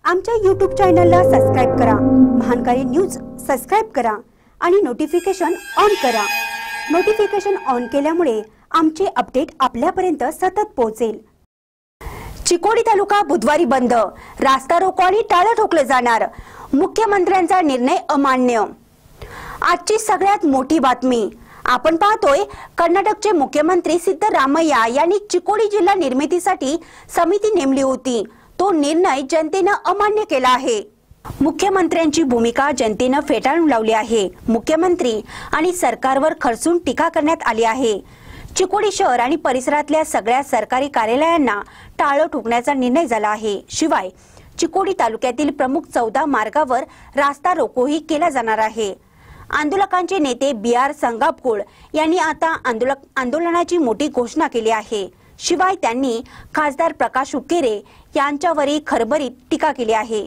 आमच्या YouTube चॅनलला subscribe करा, महानकारी न्यूज सबस्क्राइब करा आणि नोटिफिकेशन ऑन करा। नोटिफिकेशन ऑन केल्यामुळे आमचे अपडेट आपल्यापर्यंत सतत पोहोचेल। चिकोडी तालुका बुधवारी बंद, रास्ता रोको आणि टाळं ठोकले जाणार, मुख्यमंत्र्यांचा निर्णय अमान्य। आजची सगळ्यात मोठी बातमी आपण पाहतोय। कर्नाटकचे मुख्यमंत्री सिद्धरामय्या यांनी चिकोडी जिल्हा निर्मितीसाठी समिती नेमली होती। तो निर्णय जनतेने अमान्य केला आहे। मुख्यमंत्र्यांची भूमिका जनतेने फेटाळून लावली आहे। मुख्यमंत्री आणि सरकारवर खरसून टीका करण्यात आली आहे। चिकोडी शहर आणि परिसरातल्या सगळ्या सरकारी कार्यालयांना टाळं ठोकण्याचा निर्णय झाला आहे। शिवाय चिकोडी तालुक्यातील प्रमुख 14 मार्गावर रास्ता रोकोही केला जाणार आहे। आंदोलकांचे नेते BR संगापूर यांनी आता आंदोलनाची मोठी घोषणा केली आहे। शिवाय त्यांनी खासदार प्रकाश हुक्केरे यांच्यावरही खरबरीत टीका केली आहे।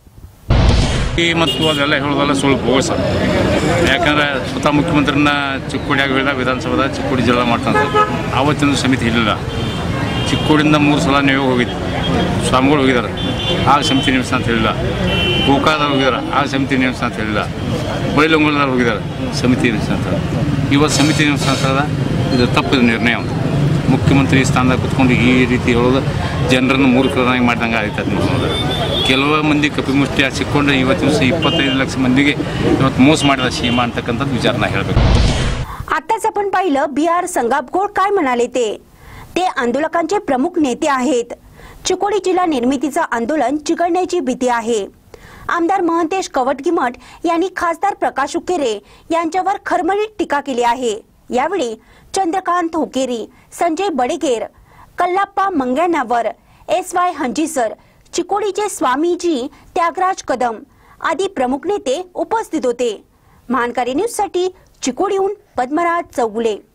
ಮತ್ತು ಅದೆಲ್ಲ ಹೇಳೋದಲ್ಲ ಸುಳ್ಳು ಬೋಳ್ಸ ಯಾಕಂದ್ರೆ ಸ್ವತಃ ಮುಖ್ಯಮಂತ್ರಿನ ಚಿಕ್ಕೋಡಿಯಾಗ ಹೇಳಿದ ವಿಧಾನಸಭಾದ ಚಿಕ್ಕೋಡಿ ಜಿಲ್ಲಾ ಮಾಡ್ತಾನೆ ಆವತ್ತಿನ ಸಮಿತಿ ಇರಲಿಲ್ಲ। ಚಿಕ್ಕೋಡಿಯಿಂದ 3 ಸಲ ನೀವು ಹೋಗಿದ್ದು ಸ್ವಾಮಿಗಳು ಹೋಗಿದ್ದಾರೆ, ಆಗ ಸಮಿತಿ ನೇಮಿಸ ಅಂತ ಹೇಳಿಲ್ಲ। ಗೋಕಾದವ್ರು ಹೋಗಿದ್ದಾರೆ, ಆಗ ಸಮಿತಿ ನೇಮಿಸ ಅಂತ ಹೇಳಿಲ್ಲ। ಬೈಲಂಗೋಲದವ್ರು ಹೋಗಿದ್ದಾರೆ, ಸಮಿತಿ ನೇಮಿಸ ಅಂತ। ಇವತ್ತು ಸಮಿತಿ ನೇಮಿಸ ಅಂತ ಇದು ತಪ್ಪಿದ ನಿರ್ಣಯ। ಮುಖ್ಯಮಂತ್ರಿ ಸ್ಥಾನದಾಗ ಕುತ್ಕೊಂಡು ಈ ರೀತಿ ಹೇಳೋದು ಜನರನ್ನು ಮೂರ್ಖರನ್ನಾಗಿ ಮಾಡಿದಂಗೆ ಆಗ್ತದೆ। ಕೆಲವು ಮಂದಿ ಕಪಿಮುಷ್ಟಿ ಸಿಕ್ಕೊಂಡು ಇವತ್ತಿನ 25 ಲಕ್ಷ ಮಂದಿಗೆ ಇವತ್ತು ಮೋಸ ಮಾಡಿದ सीमा ಅಂತಕ್ಕಂಥದ್ದು ವಿಚಾರನ ಹೇಳಬೇಕು। आताच आपण पाहिलं BR संगापूर काय म्हणाले ते आंदोलकांचे प्रमुख नेते आहेत। चिकोडी जिल्हा निर्मितीचं आंदोलन चिघळण्याची भीती आहे। आमदार महंतेश कवटगिमठ यांनी खासदार प्रकाश हुक्केरे यांच्यावर खरमरीत टीका केली आहे। यावेळी चंद्रकांत हुक्केरी, संजय बडेगेर, कल्लाप्पा मंगण्णावर, SY हंजीसर, चिकोडीचे स्वामीजी त्यागराज कदम आदी प्रमुख नेते उपस्थित होते। महानकारी न्यूज साठी चिकोडीहून पद्मराज चौगुले।